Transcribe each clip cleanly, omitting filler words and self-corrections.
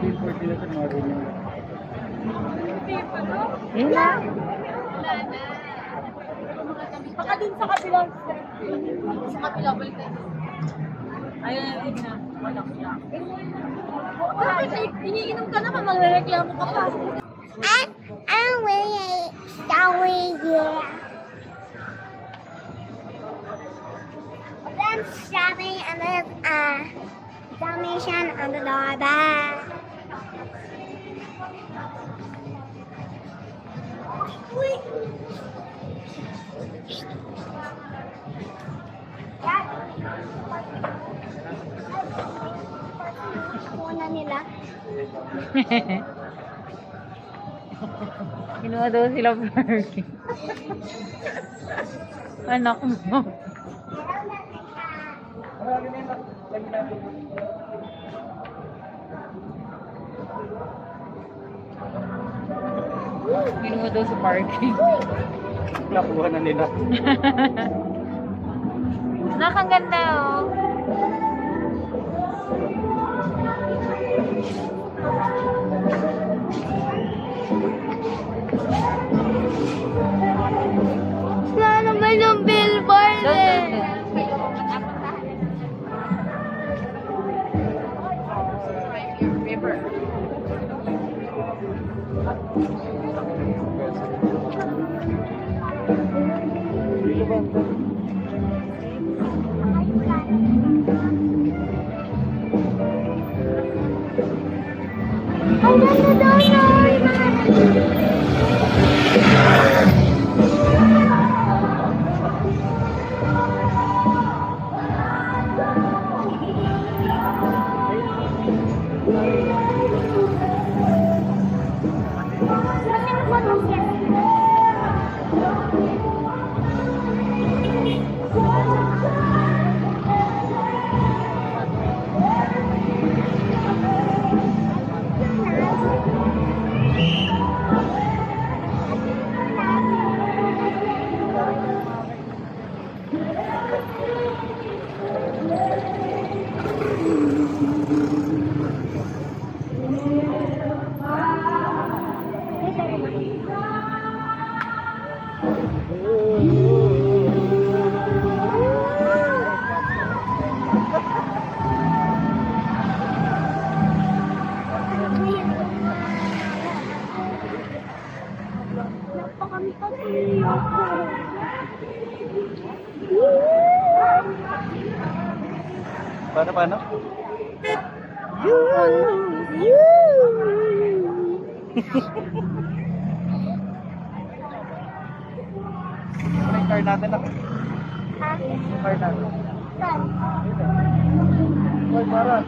billboard nila sa mga ganyan. Yun na. Baka din sa kabilang. Sa kabilang balik. Ayun, yun na. Bakit? Iniinom ka naman, magrereklamo ka pa. I'm really sorry, yeah. I'm shopping and there's donation on the doorbell. Wait. Muna nila. Kinuha daw sila parking. Anak mo. Kinuha daw sa parking. Nakuha na nila. Nakaganda oh. Wala naman yung billboard eh. Ang ganda daw na. Paano? Ano yung car natin na? Yung car natin. Hoy, para.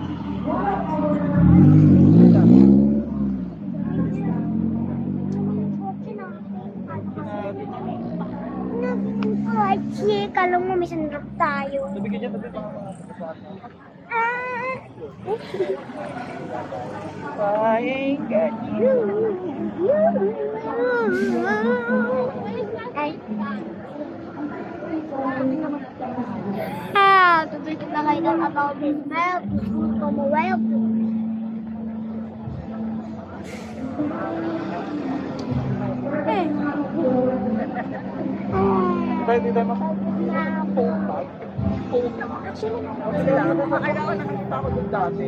Archie, kalong mo, may sandok tayo. Sabi ka dyan, tabi mga kasaan. I ain't got you. Tuloy ko na kayo ng about this milk. Gusto mo milk. Hindi tayo maka. Kailangan nakakita ako doon dati.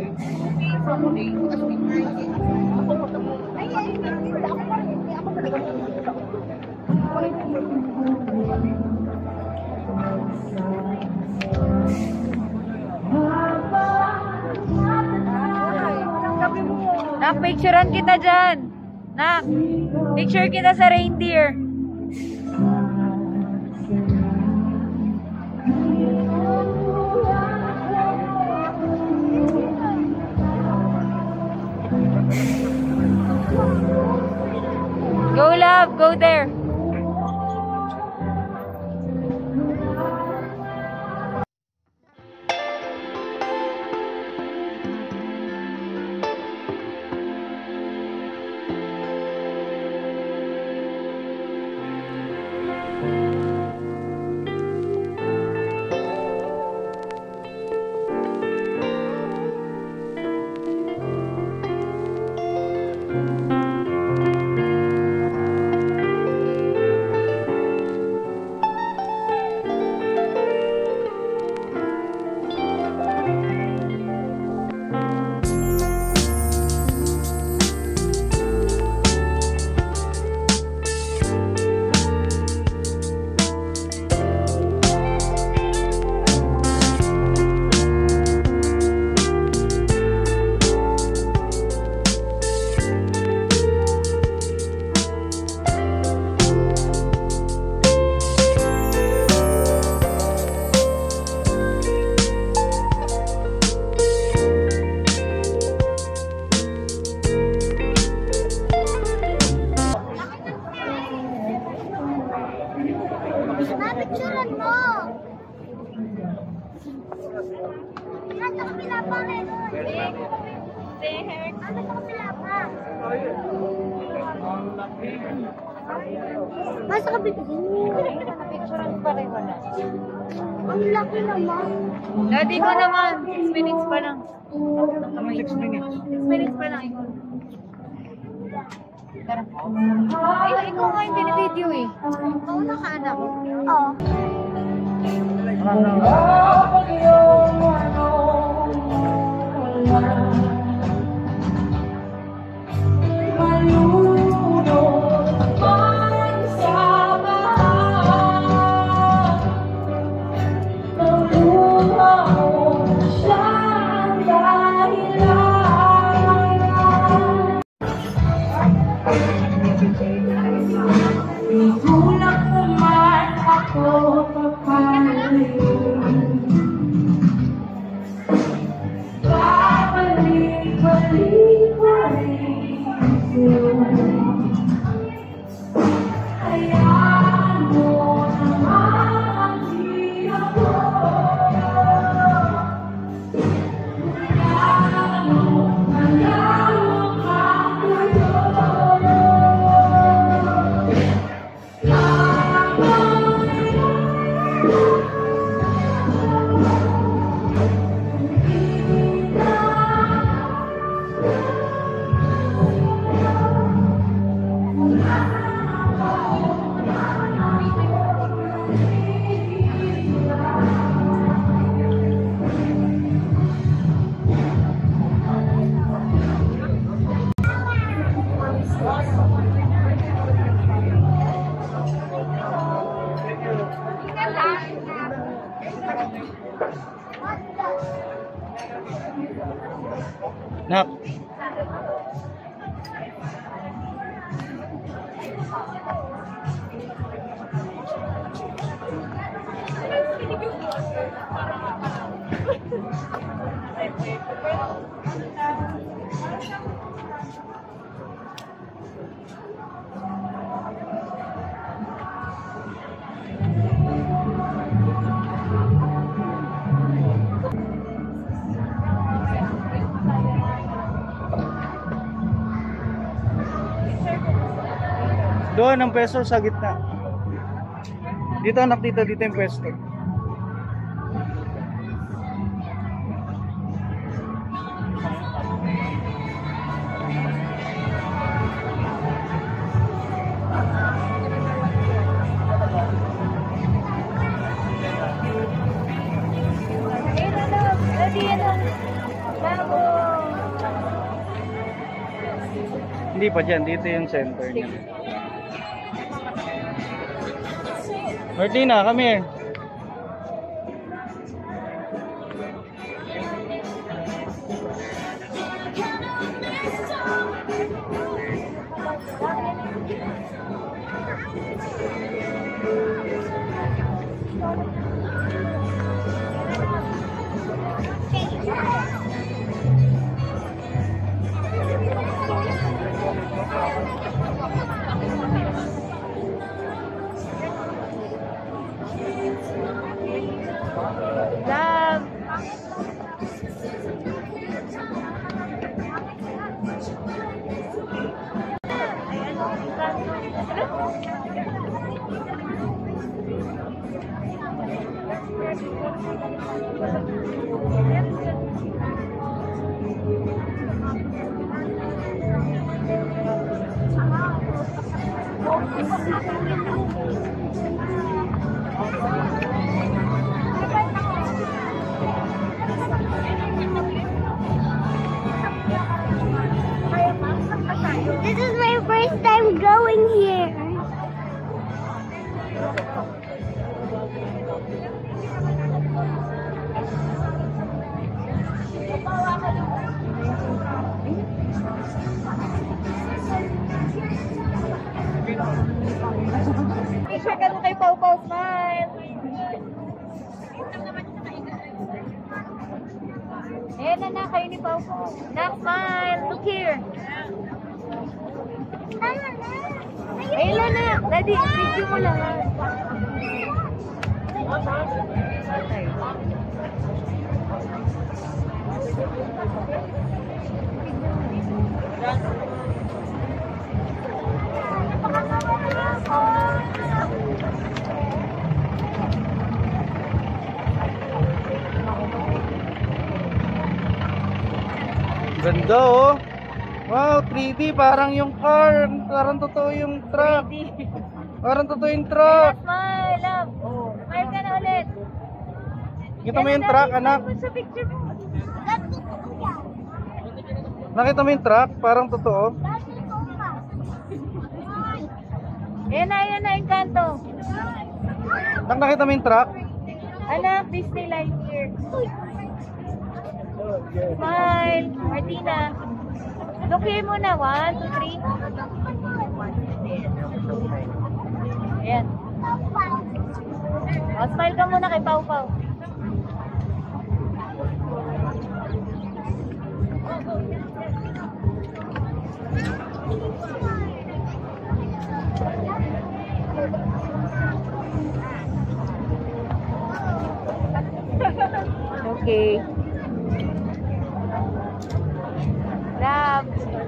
Nak, picturean kita dyan. Nak, picture kita sa reindeer. Go, love. Go there. Ano sa kabila pa? Mas sa kabila. Picturean pa rin wala. Ang laki naman. Daddy ko naman. 6 minutes pa lang. 6 minutes. 6 minutes pa lang. Ikaw. Tara. Ay, ikaw nga yung binibideo eh. Mauna ka anak. Oo. Tulak naman ako papalayo. Babalik-balik pa rin sa'yo. Hayaan mo naman di ako. Malayo ka kayo. Nak. Doon ang pwesto sa gitna. Dito anak, dito yung pwesto. Hindi pa dyan, dito yung center niya. Martina, come here. Love. This is my first time going here. Picture ka doon kay Pau Pau, smile. Ayan na kayo ni Pau Pau. Nak, smile. Look here. Ayun na. Daddy, video mo lang. Ganda oh. Wow, 3D parang yung car. Parang totoo yung truck. Parang totoo yung truck. Smile, love. Oh, smile ka na ulit. Kita mo yung truck, anak? Sa picture mo. Nakita mo yung truck? Parang totoo. Yan na yung kanto. Nak, nakita mo yung truck? Anak, Disneyland here. Smile, Martina. Look here muna. 1, 2, 3. Ayan. O, smile ka muna kay Pau Pau. Okay. Love.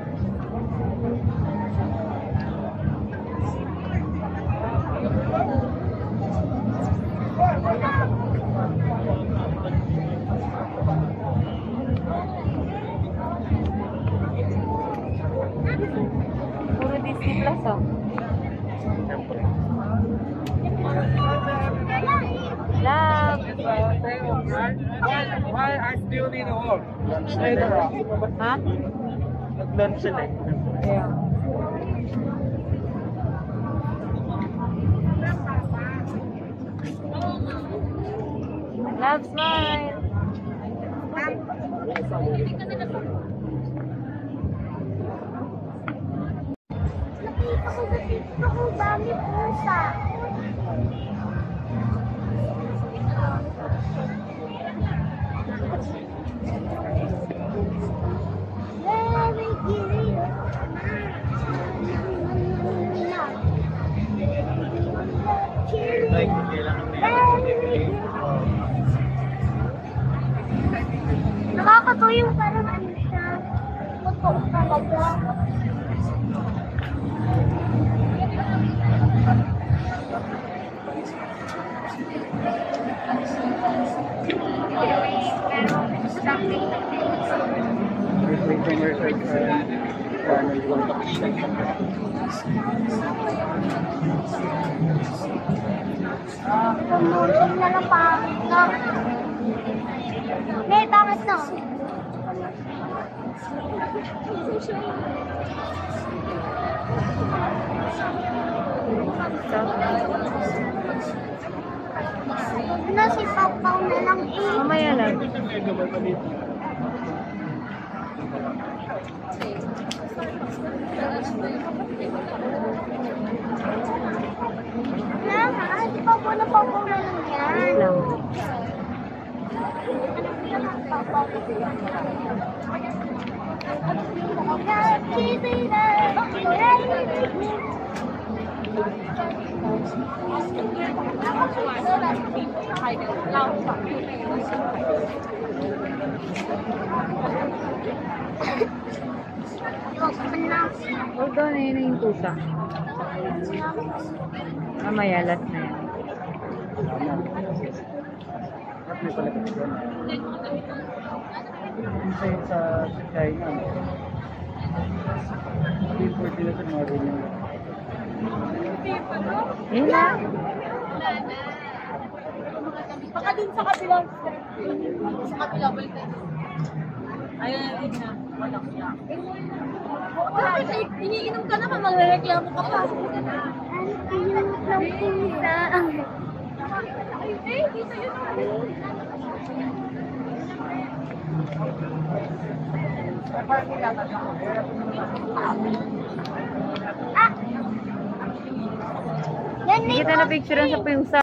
Puro Disney Plus oh. Love. Why I still need a work? Ha? Nag-lunch sila eh. Yeah. Love, smile. Nakita ko sa TikTok ang dami pusa. Very cute. Like, kailangan na Nakakatuwa yung parang ano siya. Totoo talaga. Tumulong na lang pangit na. May pangit na. Na si Pau na lang eh. Mamaya lang. Si Pau na lang yan. Lang. Hold on, yun na yung pusa. Mamaya, last na yan. Minsan sa China. Hindi pwede na sa mga ganyan. Yun lang. Baka din sa kabila. Sa kabila, balik tayo. Ayun, yun na. Walang siya. Bakit iniinom ka naman, magreklamo ka pa. Ang cute ng pusa. Eh, dito yun. Yan may Hindi kita na picture sa pusa.